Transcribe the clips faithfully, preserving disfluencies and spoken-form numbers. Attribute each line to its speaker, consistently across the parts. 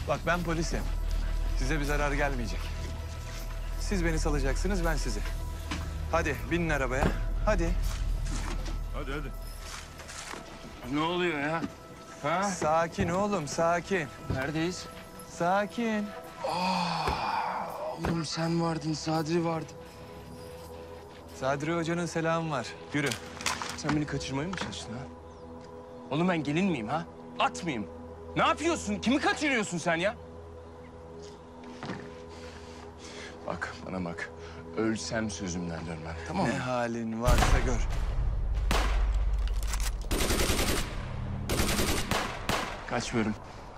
Speaker 1: Bak ben polisim. Size bir zarar gelmeyecek. Siz beni salacaksınız, ben sizi. Hadi binin arabaya. Hadi.
Speaker 2: Hadi hadi.
Speaker 3: Ne oluyor ya? Ha?
Speaker 1: Sakin oğlum, sakin.
Speaker 3: Neredeyiz?
Speaker 1: Sakin.
Speaker 3: Oğlum sen vardın, Sadri vardı.
Speaker 1: Sadri Hoca'nın selamı var. Yürü.
Speaker 3: Sen beni kaçırmaya mı çalıştın ha? Oğlum ben gelin miyim ha? At mıyım? Ne yapıyorsun? Kimi kaçırıyorsun sen ya? Bak bana bak. Ölsem sözümden dönmem, tamam mı?
Speaker 1: Ne halin varsa gör.
Speaker 3: Kaçmıyorum.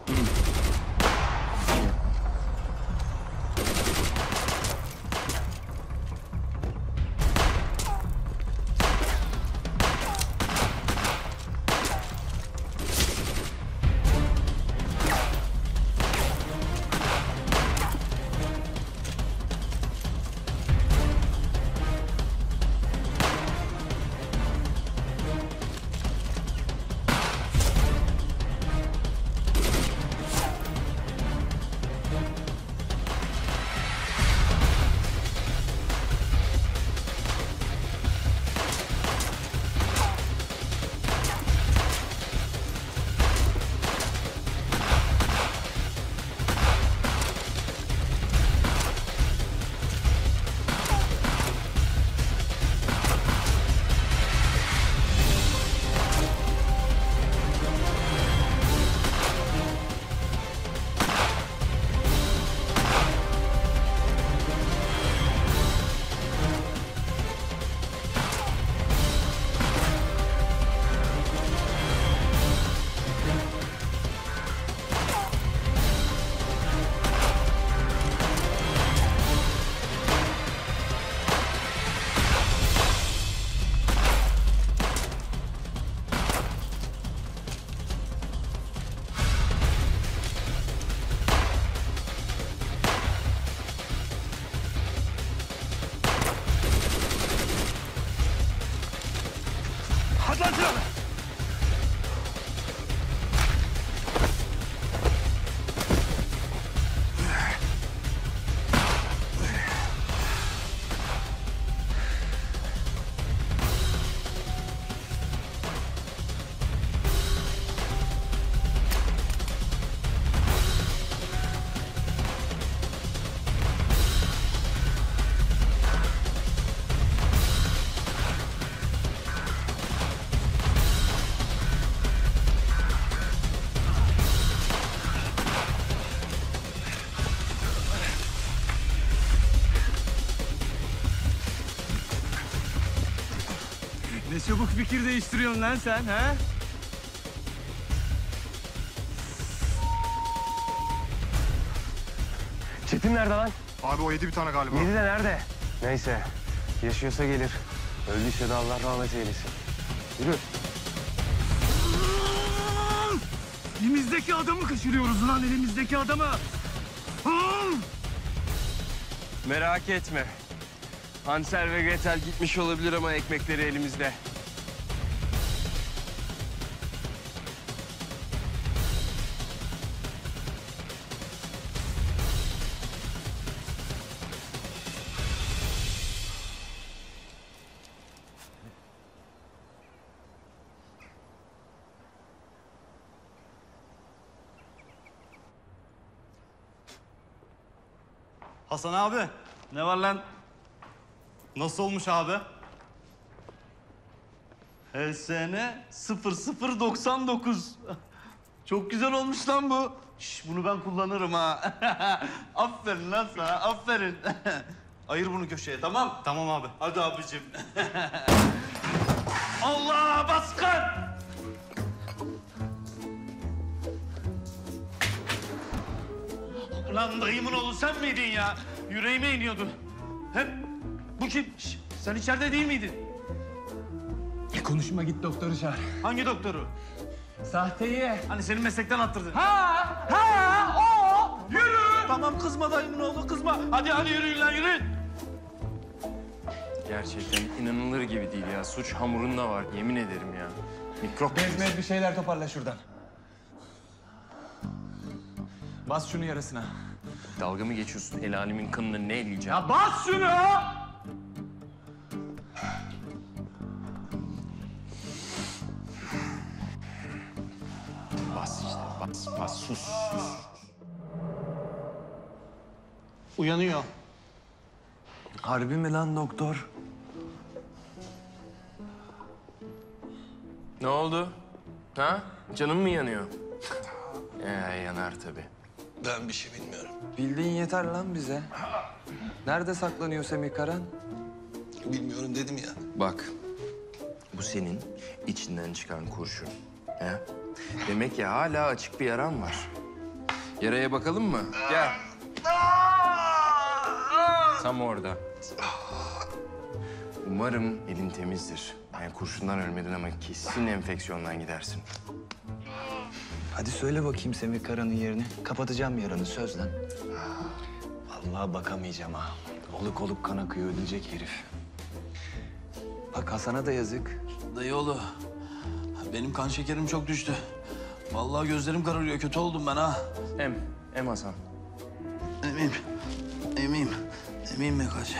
Speaker 2: Hadi lan silahla.
Speaker 1: Ne çabuk fikir değiştiriyorsun lan sen, ha?
Speaker 3: Çetin nerede lan?
Speaker 2: Abi o yedi bir tane galiba.
Speaker 3: Yedi de nerede? Neyse. Yaşıyorsa gelir. Öldüyse de Allah rahmet eylesin. Yürü.
Speaker 1: Elimizdeki adamı kaçırıyoruz lan, elimizdeki adamı.
Speaker 3: Merak etme. Hansel ve Gretel gitmiş olabilir ama ekmekleri elimizde.
Speaker 4: Hasan abi, ne var lan? Nasıl olmuş abi? Her sene sıfır sıfır doksan dokuz. Çok güzel olmuş lan bu. Şş, bunu ben kullanırım ha. Aferin lan sana, aferin. Ayır bunu köşeye, tamam? Tamam abi. Hadi abicim. Allah baskın! Ulan dayımın oğlu sen miydin ya? Yüreğime iniyordu. Hem bu kim? Şş, sen içeride değil miydin?
Speaker 1: Konuşma, git doktoru çağır.
Speaker 4: Hangi doktoru?
Speaker 1: Sahteyi.
Speaker 4: Hani senin meslekten attırdın.
Speaker 1: Ha, ha, o.
Speaker 4: Yürü! Tamam kızma dayımın oğlu kızma. Hadi hadi yürüyün lan yürüyün.
Speaker 3: Gerçekten inanılır gibi değil ya. Suç hamurunda var, yemin ederim ya. Mikrop
Speaker 1: Bezmez bir şeyler toparla şuradan. Bas şunu yarasına.
Speaker 3: Dalga mı geçiyorsun? El alemin kanını ne eleyeceğim?
Speaker 4: Ya bas şunu!
Speaker 3: Bas işte, bas, bas, sus, sus.
Speaker 4: Uyanıyor.
Speaker 1: Harbi mi lan doktor?
Speaker 3: Ne oldu? Ha? Canın mı yanıyor? Ee, yanar tabii.
Speaker 5: Ben bir şey bilmiyorum.
Speaker 1: Bildiğin yeter lan bize. Nerede saklanıyor Semih Karan?
Speaker 5: Bilmiyorum dedim ya.
Speaker 3: Bak, bu senin içinden çıkan kurşun. He? Demek ki hala açık bir yaran var. Yaraya bakalım mı? Gel. Tam orada. Umarım elin temizdir. Yani kurşundan ölmedin ama kesin enfeksiyondan gidersin.
Speaker 1: Hadi söyle bakayım Semih Karan'ın yerini. Kapatacağım yaranı söz lan. Vallahi bakamayacağım ha. Oluk oluk kan akıyor ölecek herif. Bak Hasan'a da yazık.
Speaker 4: Dayıoğlu, benim kan şekerim çok düştü. Vallahi gözlerim kararıyor, kötü oldum ben ha.
Speaker 3: Em, em Hasan.
Speaker 4: Emeyim, emeyim, emeyim mi kaç?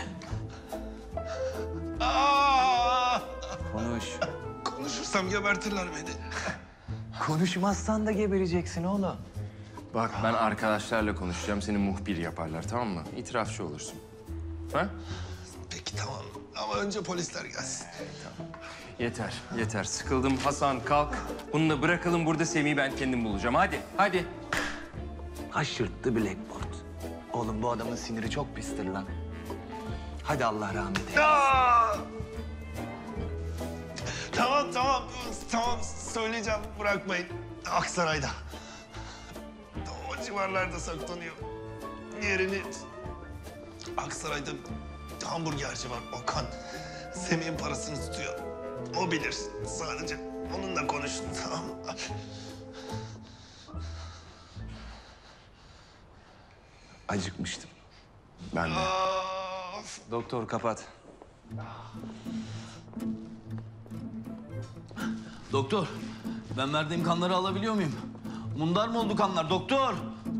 Speaker 1: Konuş.
Speaker 5: Konuşursam gebertirler beni.
Speaker 1: Konuşmazsan da gebereceksin oğlum.
Speaker 3: Bak ben arkadaşlarla konuşacağım. Seni muhbir yaparlar tamam mı? İtirafçı olursun. Ha?
Speaker 5: Peki tamam. Ama önce polisler gelsin.
Speaker 3: Yeter, yeter. Sıkıldım. Hasan kalk. Bunu da bırakalım burada Semih'i ben kendim bulacağım. Hadi, hadi.
Speaker 1: Aşırttı Blackboard. Oğlum bu adamın siniri çok pistir lan. Hadi Allah rahmet eylesin.
Speaker 5: Aa! Tamam tamam. Tamam söyleyeceğim. Bırakmayın. Aksaray'da. O civarlarda saklanıyor. Yerini... Aksaray'da hamburgerci var Okan. Semih'in parasını tutuyor. O bilir sadece. Onunla konuşun tamam mı?
Speaker 1: Acıkmıştım.
Speaker 3: Ben de.
Speaker 5: Of.
Speaker 1: Doktor kapat.
Speaker 4: Doktor, ben verdiğim kanları alabiliyor muyum? Mundar mı oldu kanlar doktor?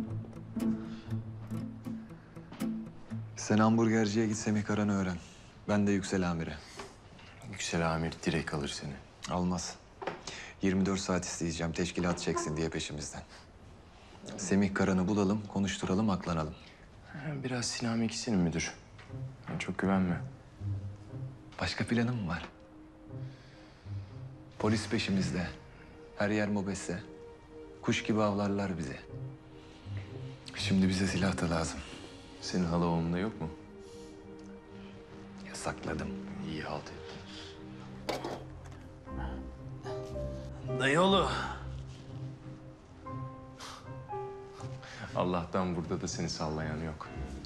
Speaker 1: Sen hamburgerciye git Semih Karan'ı öğren. Ben de Yüksel Amir'e.
Speaker 3: Yüksel Amir direkt alır seni.
Speaker 1: Almaz. yirmi dört saat isteyeceğim teşkilat çeksin diye peşimizden. Semih Karan'ı bulalım, konuşturalım, aklanalım.
Speaker 3: Biraz Sinan ikisinin müdür. Ben çok güvenme.
Speaker 1: Başka planın mı var? Polis peşimizde. Her yer mobese. Kuş gibi avlarlar bizi. Şimdi bize silah da lazım.
Speaker 3: Senin hala oğlunda yok mu?
Speaker 1: Yasakladım.
Speaker 3: İyi halt ettin.
Speaker 4: Dayıoğlu,
Speaker 3: Allah'tan burada da seni sallayan yok.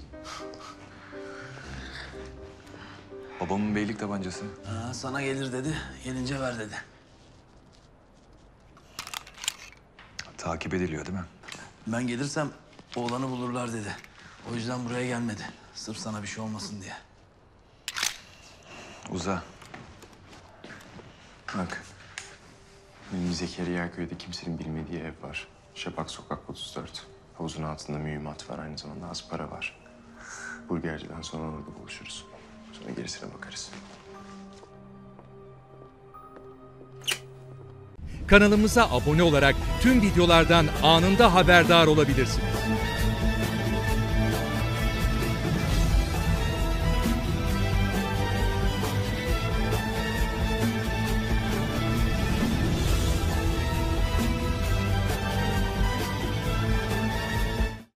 Speaker 1: Babamın beylik tabancası.
Speaker 4: ha, sana gelir dedi, gelince ver dedi.
Speaker 1: Takip ediliyor değil mi?
Speaker 4: Ben gelirsem oğlanı bulurlar dedi. O yüzden buraya gelmedi. Sırf sana bir şey olmasın diye.
Speaker 1: Uza.
Speaker 3: Bak. Benim Zekeriya köyde kimsenin bilmediği ev var. Şafak Sokak otuz dört. Havuzun altında mühimmat var. Aynı zamanda az para var. Burgerciden sonra orada buluşuruz. Sonra gerisine bakarız.
Speaker 6: Kanalımıza abone olarak tüm videolardan anında haberdar olabilirsiniz.